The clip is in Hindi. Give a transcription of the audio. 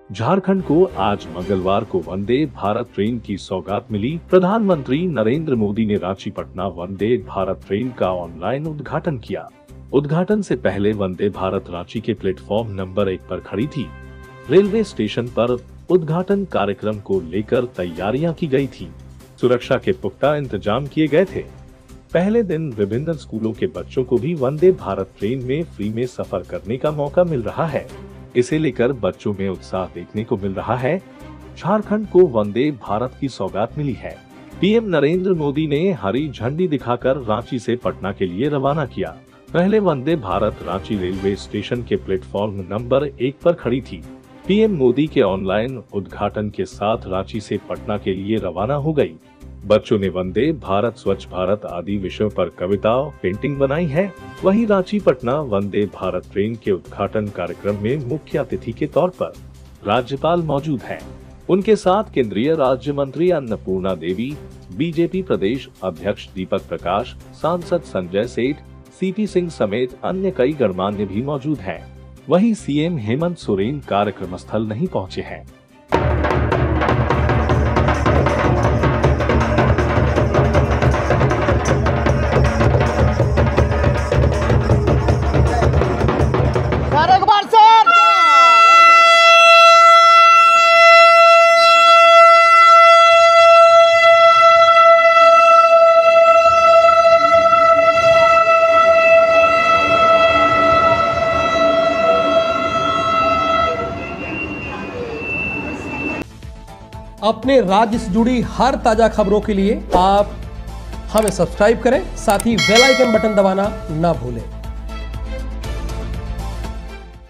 झारखंड को आज मंगलवार को वंदे भारत ट्रेन की सौगात मिली। प्रधानमंत्री नरेंद्र मोदी ने रांची पटना वंदे भारत ट्रेन का ऑनलाइन उद्घाटन किया। उद्घाटन से पहले वंदे भारत रांची के प्लेटफॉर्म नंबर 1 पर खड़ी थी। रेलवे स्टेशन पर उद्घाटन कार्यक्रम को लेकर तैयारियां की गई थी। सुरक्षा के पुख्ता इंतजाम किए गए थे। पहले दिन विभिन्न स्कूलों के बच्चों को भी वंदे भारत ट्रेन में फ्री में सफर करने का मौका मिल रहा है। इसे लेकर बच्चों में उत्साह देखने को मिल रहा है। झारखंड को वंदे भारत की सौगात मिली है। पीएम नरेंद्र मोदी ने हरी झंडी दिखाकर रांची से पटना के लिए रवाना किया। पहले वंदे भारत रांची रेलवे स्टेशन के प्लेटफॉर्म नंबर 1 पर खड़ी थी। पीएम मोदी के ऑनलाइन उद्घाटन के साथ रांची से पटना के लिए रवाना हो गई। बच्चों ने वंदे भारत, स्वच्छ भारत आदि विषयों पर कविता पेंटिंग बनाई है। वहीं रांची पटना वंदे भारत ट्रेन के उद्घाटन कार्यक्रम में मुख्य अतिथि के तौर पर राज्यपाल मौजूद हैं। उनके साथ केंद्रीय राज्य मंत्री अन्नपूर्णा देवी, बीजेपी प्रदेश अध्यक्ष दीपक प्रकाश, सांसद संजय सेठ, सीपी सिंह समेत अन्य कई गणमान्य भी मौजूद हैं। वहीं सीएम हेमंत सोरेन कार्यक्रम स्थल नहीं पहुंचे हैं। अपने राज्य से जुड़ी हर ताजा खबरों के लिए आप हमें सब्सक्राइब करें, साथ ही बेल आइकन बटन दबाना ना भूलें।